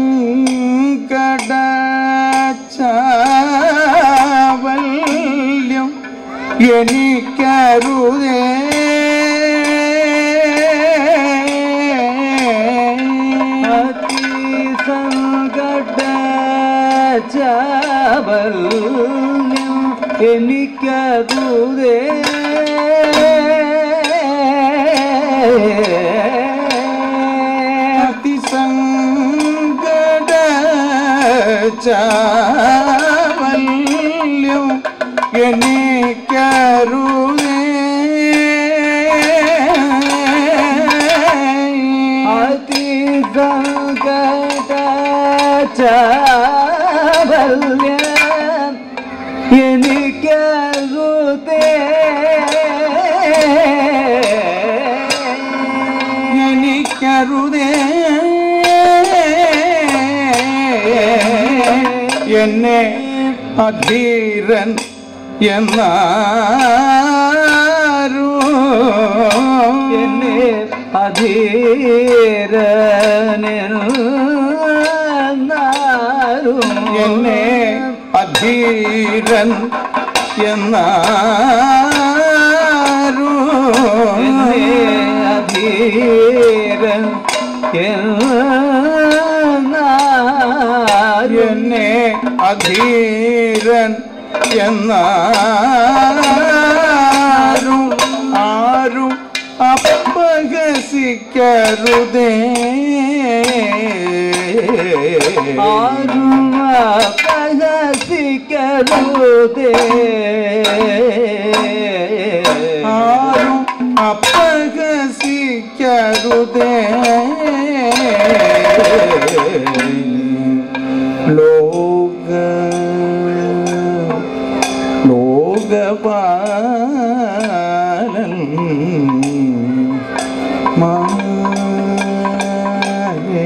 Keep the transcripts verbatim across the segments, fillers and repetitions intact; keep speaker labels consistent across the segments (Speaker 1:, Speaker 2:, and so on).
Speaker 1: അതിസങ്കടചാവല്യം എനിക്കരുതേ
Speaker 2: അതിസങ്കടചാവല്യം എനിക്കരുതേ
Speaker 1: അതിസങ്കടചാവല്യം എനിക്കരുതേ
Speaker 2: അതിസങ്കടചാവല്യം എനിക്കരുതേ
Speaker 1: എനിക്കരുതേ എന്നെ അധീരൻ എന്നാരും
Speaker 2: എന്നെ അധീരനെന്നാരും
Speaker 1: എന്നെ അധീരൻ എന്നാരും
Speaker 2: എന്നെ അധീരൻ എന്നാരും
Speaker 1: എന്നെ അധീരൻ എന്നാരും ആരും അപഹസിക്കരുതേ
Speaker 2: ആരും അപഹസിക്കരുതേ
Speaker 1: ആരും അപഹസിക്കരുതേ ലോക ലോകപാലൻ മായേ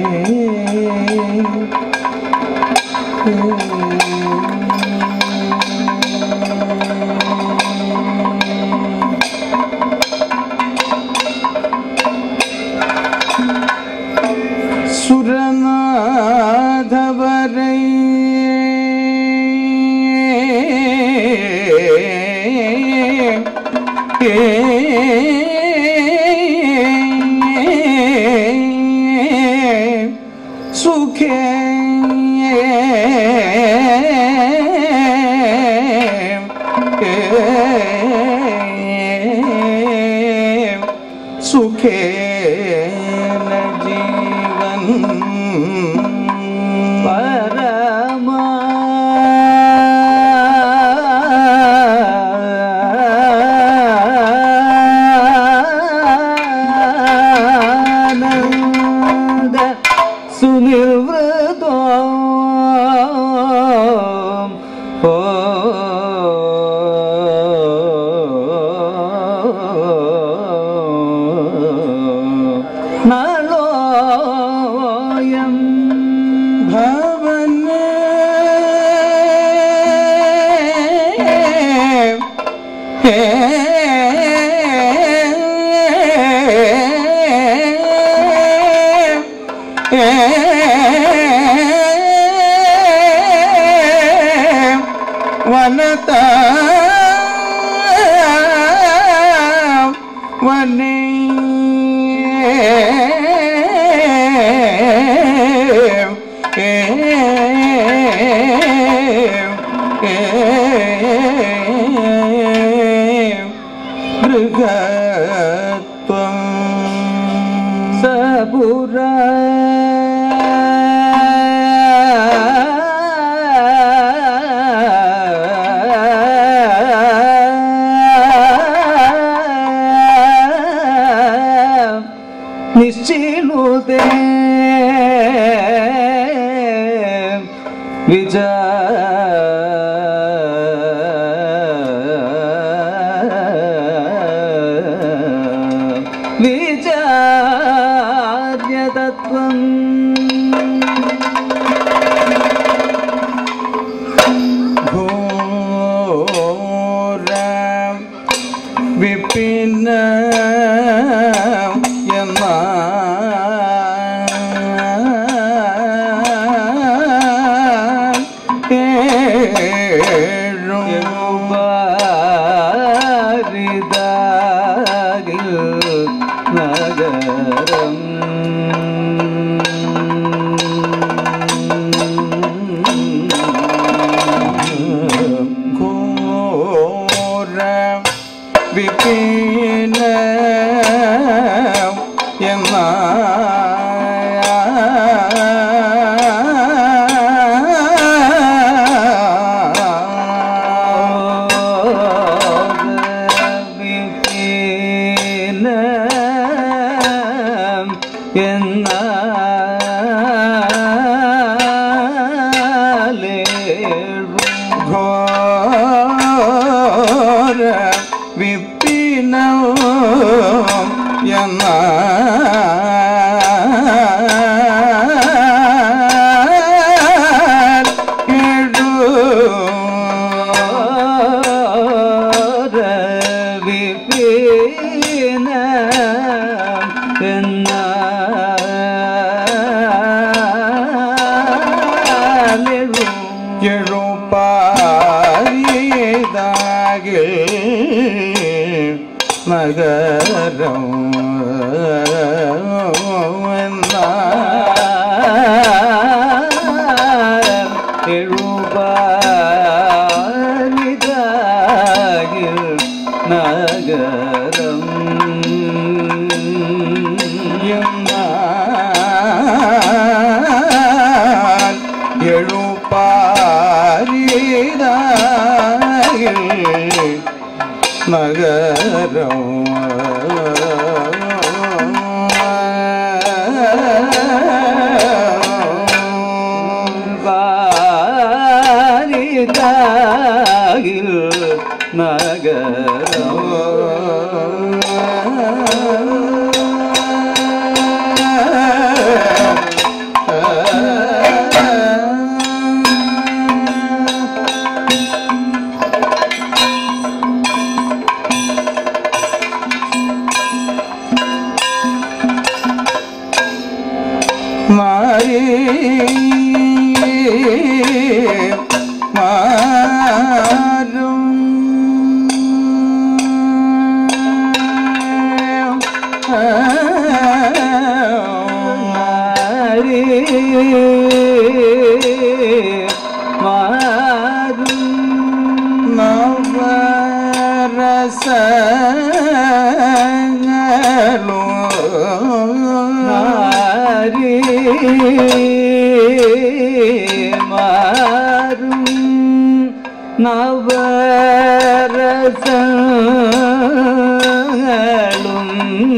Speaker 1: സുരനാഥവരേ സുഖേ സുഖേന ജീവൻ
Speaker 2: പരമാ സുനിവൃതോ ഓ നളോയം
Speaker 1: ഭവന വനത വനേ മൃഗത്വം
Speaker 2: സപുര നിശ്ചിനുതേ വിജ വിചാര്യതത്വം
Speaker 1: ഘോര വിപിന എന്ന நகரம்
Speaker 2: எழுபாரிதாகில் நகரம்
Speaker 1: எழுபாரிதாகில் நகரம்
Speaker 2: பாரிதாகில் நகரம்
Speaker 1: மாறி மாறும்
Speaker 2: மாறி மாறும்
Speaker 1: நவரசங்களும்
Speaker 2: மாறி மாறும் நவரசங்களும்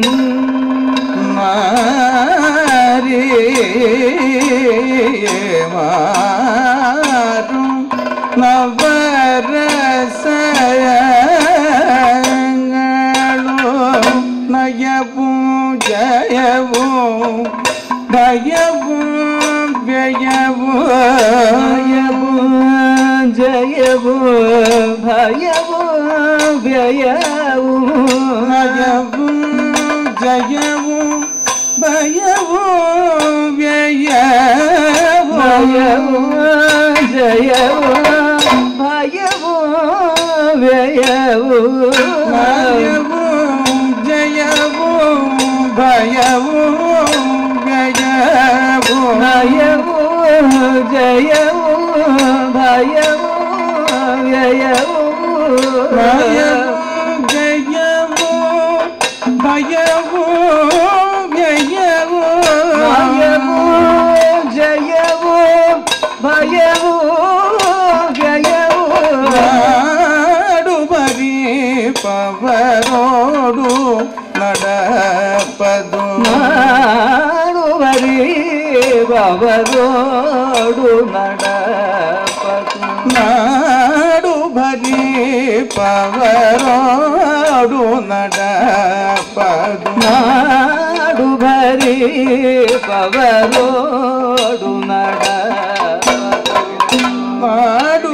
Speaker 1: மாறி மாறும் நவரசங்களும் நயவும் ஜயவும் பயவும்
Speaker 2: பயவும் ஜயவும் பயவும் व्ययவும்
Speaker 1: நயவும் ஜயவும் பயவும் व्ययவும்
Speaker 2: பயவும் ஜயவும் பயவும் व्ययவும்
Speaker 1: நயவும் ஜயவும் பயவும் व्ययவும்
Speaker 2: நயவும் ஜயவும் பயவும் व्ययவும்
Speaker 1: நயவும் ஜயவும் பயவும் व्ययவும்
Speaker 2: நயவும் ஜயவும் பயவும் व्ययவும்
Speaker 1: நாடுபரி பவரோடு நடப்பது
Speaker 2: நாடுவரி பவரோடு நடப்பது
Speaker 1: நாடுபரி பவரோடு நடப்பது
Speaker 2: நாடுபரி பவரோடு நடப்பது
Speaker 1: நாடு